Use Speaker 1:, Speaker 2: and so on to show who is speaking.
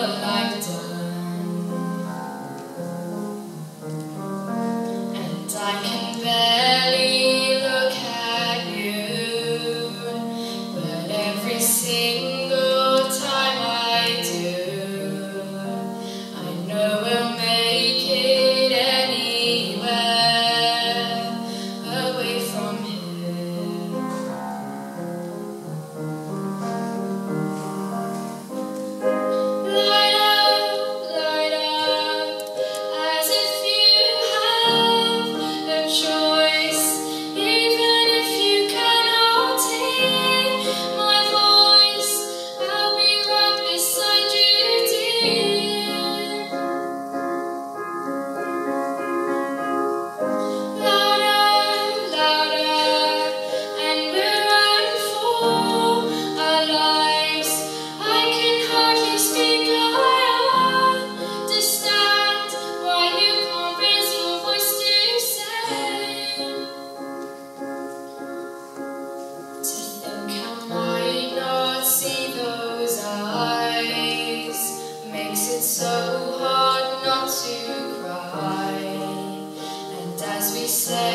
Speaker 1: all I've done, and I can barely look at you, but every single time I do, I know we'll make it anywhere away from here. Light up, as if you have a choice, even if you cannot hear my voice. I'll be right beside you, dear. Louder, and we'll run for our lives. I can hardly speak, I understand why you can't raise your voice to say. To think I might not see those eyes makes it so hard not to cry. And as we say